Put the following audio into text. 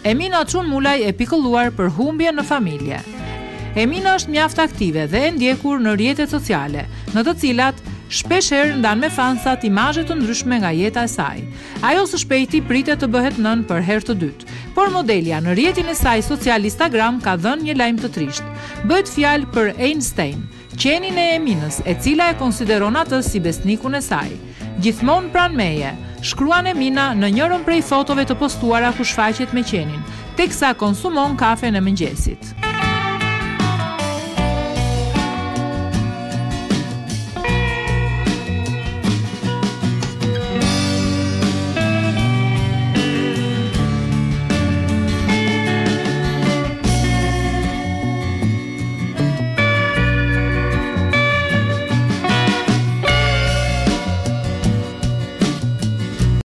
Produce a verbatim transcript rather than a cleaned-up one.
Emina çun mulaj e pikëlluar për humbje në familje. Emina është mjaft aktive dhe e ndjekur në rrjetet sociale, në të cilat shpeshherë ndan me fansat imazhe të ndryshme nga jeta e saj. Ajo së shpejti pritet të bëhet nën për herë të dytë, por modelja në rrjetin e saj social Instagram ka dhënë një lajm të trisht. Bëhet fjalë për Einstein, qenin e Eminës, e cila e konsideron atë si besnikun e saj. Gjithmonë pranë meje, shkruan Emina në njërin prej fotove të postuara ku shfaqet me qenin, teksa konsumon kafen e mëngjesit.